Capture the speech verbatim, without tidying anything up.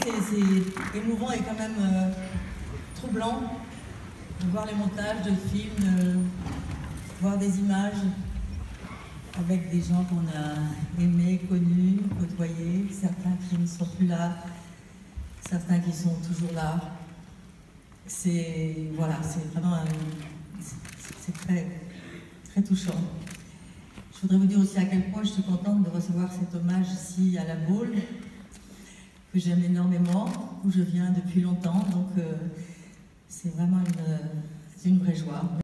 c'est émouvant et quand même euh, troublant de voir les montages de films, de voir des images avec des gens qu'on a aimés, connus, côtoyés, certains qui ne sont plus là, certains qui sont toujours là. C'est voilà, c'est vraiment c'est très, très touchant. Je voudrais vous dire aussi à quel point je suis contente de recevoir cet hommage ici à La Baule, que j'aime énormément, où je viens depuis longtemps, donc euh, c'est vraiment une, une vraie joie.